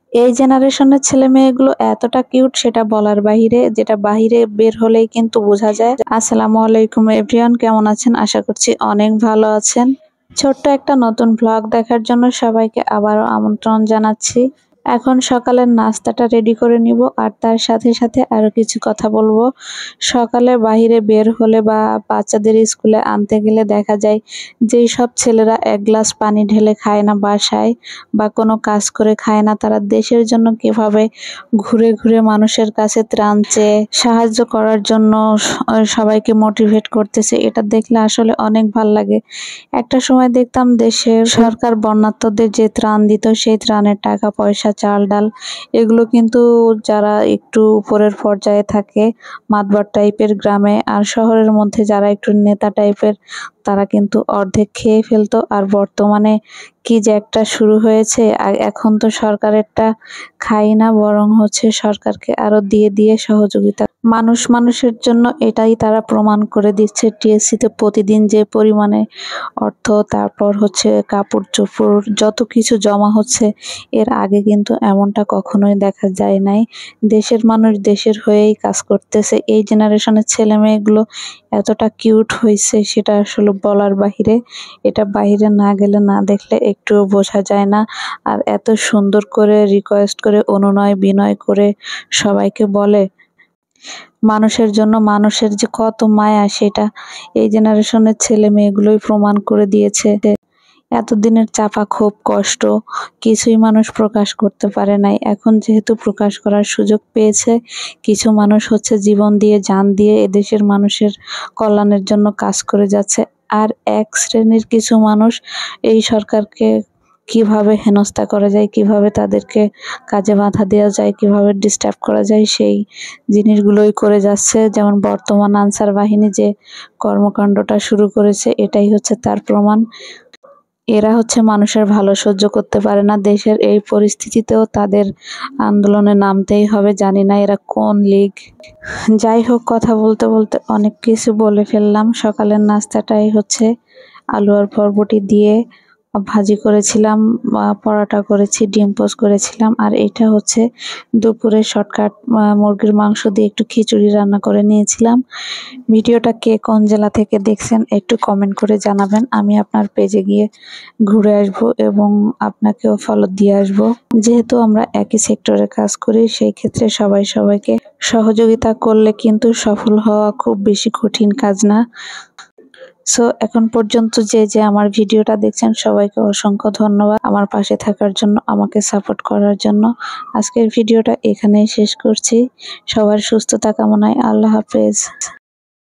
এই জেনারেশনের ছেলে মেয়েগুলো এতটা কিউট সেটা বলার বাহিরে, যেটা বাহিরে বের হলেই কিন্তু বোঝা যায়। আসসালামু আলাইকুম এভরিওয়ান, কেমন আছেন? আশা করছি অনেক ভালো আছেন। ছোট্ট একটা নতুন ব্লগ দেখার জন্য সবাইকে আবারও আমন্ত্রণ জানাচ্ছি। এখন সকালের নাস্তাটা রেডি করে নিব আর তার সাথে সাথে আরো কিছু কথা বলবো। সকালে বাহিরে বের হলে বা বাচ্চাদের স্কুলে আনতে গেলে দেখা যায় যেই সব ছেলেরা এক গ্লাস পানি ঢেলে খায় না বাসায় বা কোনো কাজ করে খায় না, তারা দেশের জন্য কিভাবে ঘুরে ঘুরে মানুষের কাছে ত্রাণ চেয়ে সাহায্য করার জন্য সবাইকে মোটিভেট করতেছে, এটা দেখলে আসলে অনেক ভাল লাগে। একটা সময় দেখতাম দেশের সরকার বন্যার্তদের যে ত্রাণ দিত সেই ত্রাণের টাকা পয়সা, চাল ডাল, এগুলো কিন্তু যারা একটু উপরের পর্যায়ে থাকে, মাতবার টাইপের গ্রামে আর শহরের মধ্যে যারা একটু নেতা টাইপের, তারা কিন্তু অর্ধেক খেয়ে ফেলতো। আর বর্তমানে কি যে একটা শুরু হয়েছে, এখন তো সরকারেরটা খাই না, বরং হচ্ছে সরকারকে আরো দিয়ে দিয়ে সহযোগিতা। মানুষের জন্য এটাই তারা প্রমাণ করে দিচ্ছে। টিএসসিতে প্রতিদিন যে পরিমাণে অর্থ, তারপর হচ্ছে কাপড় চোপড়, যত কিছু জমা হচ্ছে, এর আগে কিন্তু এমনটা কখনোই দেখা যায় নাই। দেশের মানুষ দেশের হয়েই কাজ করতেছে। এই জেনারেশনের ছেলে মেয়েগুলো এতটা কিউট হয়েছে সেটা আসলে বলার বাহিরে। এটা বাহিরে না গেলে, না দেখলে একটুও বোঝা যায় না। আর এত সুন্দর করে রিকোয়েস্ট করে, অনুনয় বিনয় করে সবাইকে বলে মানুষের জন্য, মানুষের যে কত মায়া সেটা এই জেনারেশনের ছেলে মেয়েগুলোই প্রমাণ করে দিয়েছে। এতদিনের চাপা ক্ষোভ কষ্ট কিছুই মানুষ প্রকাশ করতে পারে নাই, এখন যেহেতু প্রকাশ করার সুযোগ পেয়েছে, কিছু মানুষ হচ্ছে জীবন দিয়ে জান দিয়ে এদেশের মানুষের কল্যাণের জন্য কাজ করে যাচ্ছে। আর এক শ্রেণীর কিছু মানুষ এই সরকারকে কিভাবে হেনস্থা করা যায়, কিভাবে তাদেরকে কাজে বাধা দেওয়া যায়, কিভাবে ডিস্টার্ব করা যায়, সেই জিনিসগুলোই করে যাচ্ছে। যেমন বর্তমান আনসার বাহিনী যে কর্মকাণ্ডটা শুরু করেছে, এটাই হচ্ছে তার প্রমাণ। এরা হচ্ছে মানুষের ভালো সহ্য করতে পারে না। দেশের এই পরিস্থিতিতেও তাদের আন্দোলনে নামতেই হবে। জানি না এরা কোন লীগ। যাই হোক, কথা বলতে বলতে অনেক কিছু বলে ফেললাম। সকালের নাস্তাটাই হচ্ছে আলু আর বরবটি দিয়ে ভাজি করেছিলাম, পরোটা করেছি, ডিম পোচ করেছিলাম। আর এটা হচ্ছে দুপুরে শর্টকাট, মুরগির মাংস দিয়ে একটু খিচুড়ি রান্না করে নিয়েছিলাম। ভিডিওটা কে কোন জেলা থেকে দেখছেন একটু কমেন্ট করে জানাবেন। আমি আপনার পেজে গিয়ে ঘুরে আসবো এবং আপনাকেও ফলো দিয়ে আসবো। যেহেতু আমরা একই সেক্টরে কাজ করি, সেই ক্ষেত্রে সবাই সবাইকে সহযোগিতা করলে কিন্তু সফল হওয়া খুব বেশি কঠিন কাজ না। সো এখন পর্যন্ত যে আমার ভিডিওটা দেখছেন, সবাইকে অসংখ্য ধন্যবাদ আমার পাশে থাকার জন্য, আমাকে সাপোর্ট করার জন্য। আজকের ভিডিওটা এখানেই শেষ করছি। সবার সুস্থতা কামনায়, আল্লাহ হাফেজ।